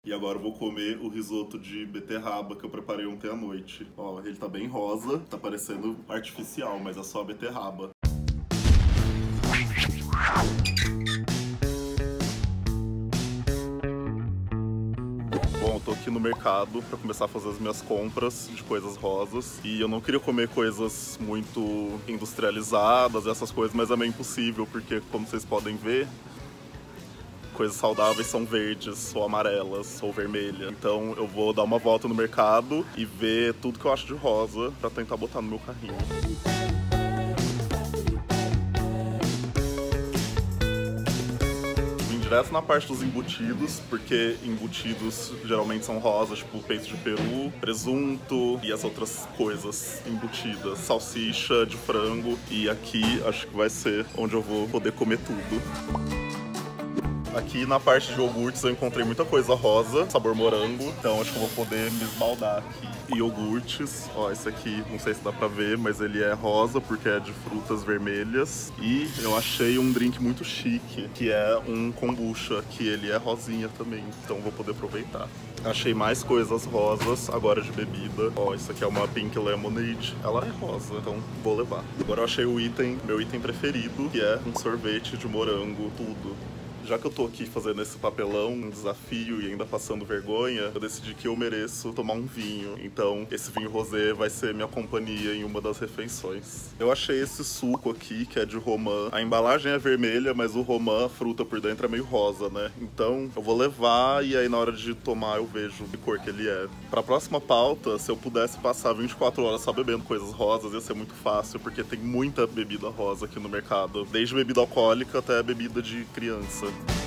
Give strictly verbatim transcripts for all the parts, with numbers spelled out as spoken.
E agora eu vou comer o risoto de beterraba que eu preparei ontem à noite. Ó, ele tá bem rosa, tá parecendo artificial, mas é só a beterraba. Bom, eu tô aqui no mercado pra começar a fazer as minhas compras de coisas rosas. E eu não queria comer coisas muito industrializadas, essas coisas, mas é meio impossível, porque como vocês podem ver, coisas saudáveis são verdes, ou amarelas, ou vermelhas. Então eu vou dar uma volta no mercado e ver tudo que eu acho de rosa pra tentar botar no meu carrinho. Vim direto na parte dos embutidos, porque embutidos geralmente são rosas, tipo peito de peru, presunto e as outras coisas embutidas. Salsicha de frango, e aqui acho que vai ser onde eu vou poder comer tudo. Aqui na parte de iogurtes eu encontrei muita coisa rosa, sabor morango, então acho que eu vou poder me esbaldar aqui. Iogurtes, ó, esse aqui não sei se dá pra ver, mas ele é rosa porque é de frutas vermelhas. E eu achei um drink muito chique, que é um kombucha, que ele é rosinha também, então vou poder aproveitar. Achei mais coisas rosas agora de bebida. Ó, isso aqui é uma Pink Lemonade. Ela é rosa, então vou levar. Agora eu achei o item, meu item preferido, que é um sorvete de morango, tudo. Já que eu tô aqui fazendo esse papelão, um desafio e ainda passando vergonha, eu decidi que eu mereço tomar um vinho. Então, esse vinho rosé vai ser minha companhia em uma das refeições. Eu achei esse suco aqui, que é de romã. A embalagem é vermelha, mas o romã, a fruta por dentro, é meio rosa, né? Então, eu vou levar e aí na hora de tomar eu vejo que cor que ele é. Pra próxima pauta, se eu pudesse passar vinte e quatro horas só bebendo coisas rosas, ia ser muito fácil, porque tem muita bebida rosa aqui no mercado. Desde bebida alcoólica até bebida de criança.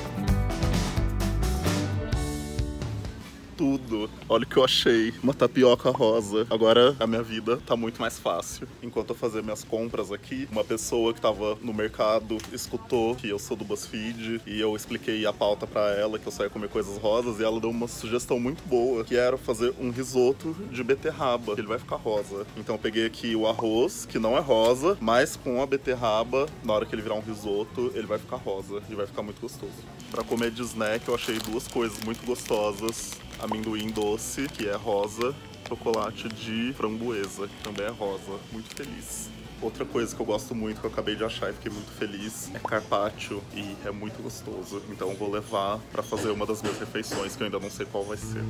Tudo. Olha o que eu achei, uma tapioca rosa. Agora a minha vida tá muito mais fácil. Enquanto eu fazia minhas compras aqui, uma pessoa que tava no mercado escutou que eu sou do BuzzFeed e eu expliquei a pauta pra ela, que eu só ia comer coisas rosas, e ela deu uma sugestão muito boa, que era fazer um risoto de beterraba, que ele vai ficar rosa. Então eu peguei aqui o arroz, que não é rosa, mas com a beterraba, na hora que ele virar um risoto, ele vai ficar rosa e vai ficar muito gostoso. Pra comer de snack, eu achei duas coisas muito gostosas. Amendoim doce, que é rosa, chocolate de framboesa, que também é rosa. Muito feliz. Outra coisa que eu gosto muito, que eu acabei de achar e fiquei muito feliz, é carpaccio, e é muito gostoso. Então eu vou levar pra fazer uma das minhas refeições, que eu ainda não sei qual vai ser.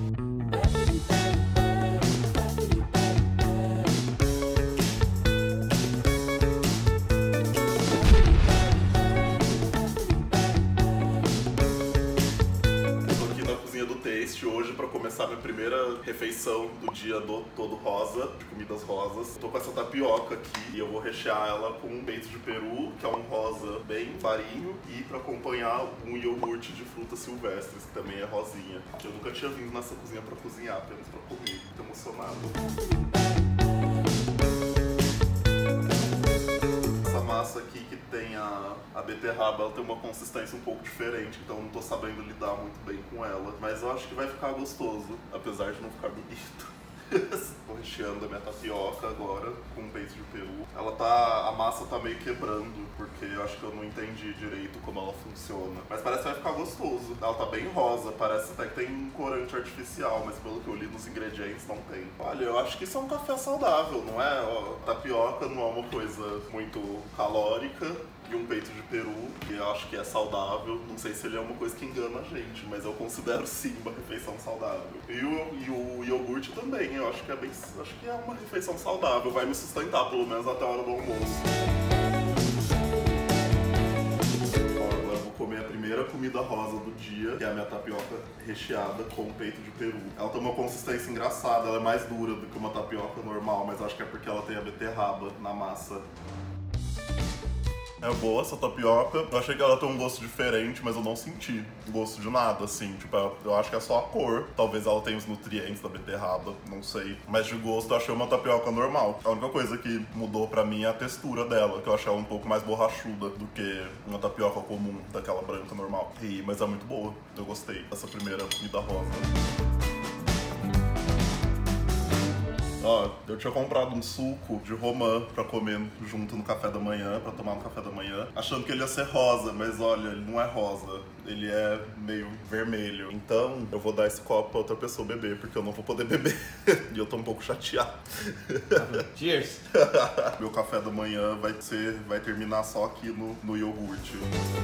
Hoje para começar minha primeira refeição do dia do todo rosa, de comidas rosas. Tô com essa tapioca aqui e eu vou rechear ela com um peito de peru, que é um rosa bem clarinho, e para acompanhar um iogurte de frutas silvestres, que também é rosinha. Eu nunca tinha vindo nessa cozinha para cozinhar, apenas para comer. Tô emocionado. Massa aqui que tem a, a beterraba, ela tem uma consistência um pouco diferente, então eu não tô sabendo lidar muito bem com ela. Mas eu acho que vai ficar gostoso, apesar de não ficar bonito. Tô recheando a minha tapioca agora com um peito de peru. Ela tá... a massa tá meio quebrando, porque eu acho que eu não entendi direito como ela funciona. Mas parece que vai ficar gostoso. Ela tá bem rosa, parece até que tem um corante artificial, mas pelo que eu li nos ingredientes não tem. Olha, eu acho que isso é um café saudável, não é? Ó, tapioca não é uma coisa muito calórica. E um peito de peru, que eu acho que é saudável. Não sei se ele é uma coisa que engana a gente, mas eu considero sim uma refeição saudável. E o, e o iogurte também, eu acho que é bem, acho que é uma refeição saudável, vai me sustentar pelo menos até a hora do almoço. Ó, agora eu vou comer a primeira comida rosa do dia, que é a minha tapioca recheada com peito de peru. Ela tem uma consistência engraçada, ela é mais dura do que uma tapioca normal, mas acho que é porque ela tem a beterraba na massa. É boa essa tapioca. Eu achei que ela tem um gosto diferente, mas eu não senti gosto de nada, assim. Tipo, eu acho que é só a cor. Talvez ela tenha os nutrientes da beterraba, não sei. Mas de gosto eu achei uma tapioca normal. A única coisa que mudou pra mim é a textura dela, que eu achei ela um pouco mais borrachuda do que uma tapioca comum, daquela branca normal. E, mas é muito boa. Eu gostei dessa primeira comida rosa. Ó, eu tinha comprado um suco de romã pra comer junto no café da manhã, pra tomar no café da manhã, achando que ele ia ser rosa, mas olha, ele não é rosa, ele é meio vermelho. Então, eu vou dar esse copo pra outra pessoa beber, porque eu não vou poder beber. E eu tô um pouco chateado. Cheers! Meu café da manhã vai ser, vai terminar só aqui no, no iogurte.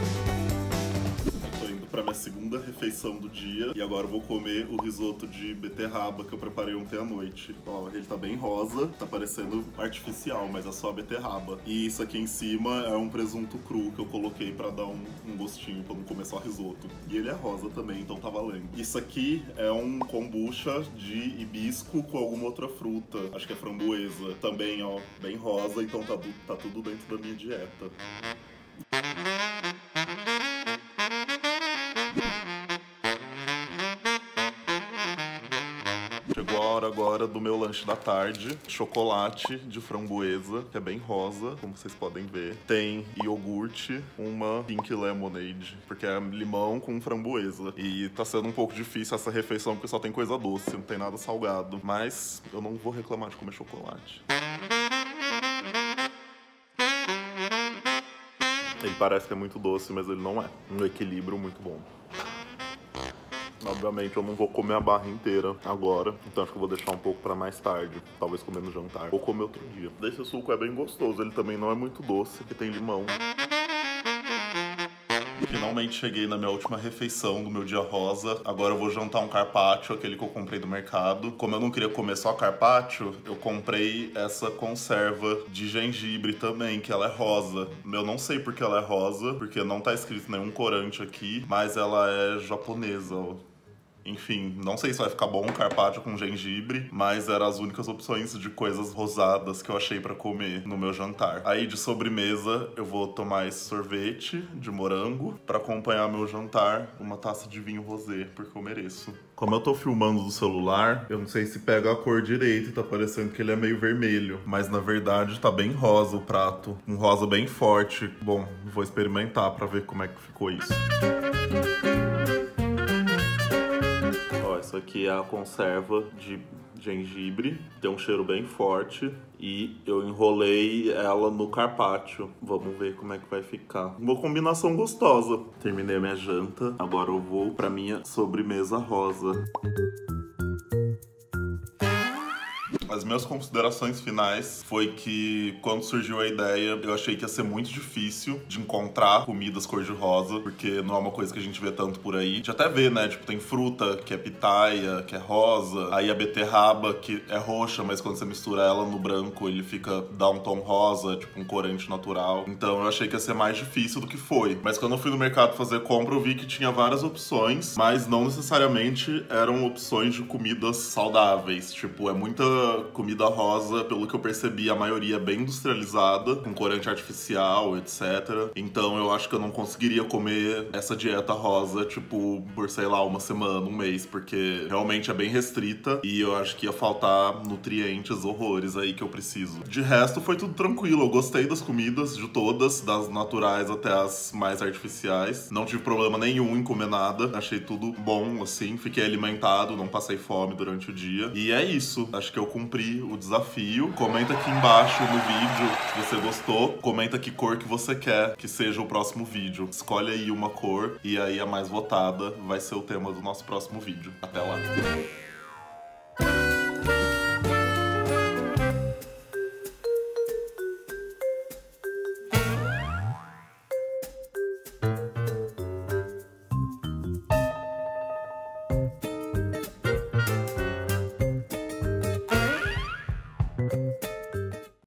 Para minha segunda refeição do dia e agora eu vou comer o risoto de beterraba que eu preparei ontem à noite. Ó, ele tá bem rosa, tá parecendo artificial, mas é só a beterraba. E isso aqui em cima é um presunto cru que eu coloquei para dar um, um gostinho, para não comer só risoto. E ele é rosa também, então tá valendo. Isso aqui é um kombucha de hibisco com alguma outra fruta, acho que é framboesa. Também, ó, bem rosa, então tá, tá tudo dentro da minha dieta. Chegou a hora agora do meu lanche da tarde. Chocolate de framboesa, que é bem rosa, como vocês podem ver. Tem iogurte, uma pink lemonade, porque é limão com framboesa. E tá sendo um pouco difícil essa refeição, porque só tem coisa doce, não tem nada salgado. Mas eu não vou reclamar de comer chocolate. Ele parece que é muito doce, mas ele não é. Um equilíbrio muito bom. Obviamente eu não vou comer a barra inteira agora, então acho que eu vou deixar um pouco pra mais tarde, talvez comer no jantar, ou comer outro dia. Esse suco é bem gostoso, ele também não é muito doce, porque tem limão. Finalmente cheguei na minha última refeição do meu dia rosa. Agora eu vou jantar um carpaccio, aquele que eu comprei do mercado. Como eu não queria comer só carpaccio, eu comprei essa conserva de gengibre também, que ela é rosa. Eu não sei porque ela é rosa, porque não tá escrito nenhum corante aqui, mas ela é japonesa, ó. Enfim, não sei se vai ficar bom um carpaccio com gengibre, mas eram as únicas opções de coisas rosadas que eu achei pra comer no meu jantar. Aí de sobremesa eu vou tomar esse sorvete de morango pra acompanhar meu jantar, uma taça de vinho rosé, porque eu mereço. Como eu tô filmando do celular, eu não sei se pega a cor direito e tá parecendo que ele é meio vermelho, mas na verdade tá bem rosa o prato, um rosa bem forte. Bom, vou experimentar pra ver como é que ficou isso. Isso aqui é a conserva de gengibre, tem um cheiro bem forte e eu enrolei ela no carpaccio. Vamos ver como é que vai ficar. Uma combinação gostosa. Terminei a minha janta, agora eu vou pra minha sobremesa rosa. As minhas considerações finais foi que quando surgiu a ideia, eu achei que ia ser muito difícil de encontrar comidas cor-de-rosa, porque não é uma coisa que a gente vê tanto por aí. A gente até vê, né? Tipo, tem fruta que é pitaia, que é rosa, aí a beterraba que é roxa, mas quando você mistura ela no branco, ele fica, dá um tom rosa, tipo um corante natural. Então eu achei que ia ser mais difícil do que foi. Mas quando eu fui no mercado fazer compra, eu vi que tinha várias opções, mas não necessariamente eram opções de comidas saudáveis. Tipo, é muita comida rosa, pelo que eu percebi, a maioria é bem industrializada, com corante artificial, etcétera. Então eu acho que eu não conseguiria comer essa dieta rosa, tipo, por, sei lá, uma semana, um mês, porque realmente é bem restrita e eu acho que ia faltar nutrientes horrores aí que eu preciso. De resto, foi tudo tranquilo. Eu gostei das comidas, de todas, das naturais até as mais artificiais. Não tive problema nenhum em comer nada. Achei tudo bom, assim. Fiquei alimentado, não passei fome durante o dia. E é isso. Acho que eu cumpri o desafio. Comenta aqui embaixo no vídeo se você gostou. Comenta que cor que você quer que seja o próximo vídeo. Escolhe aí uma cor e aí a mais votada vai ser o tema do nosso próximo vídeo. Até lá! Thank you.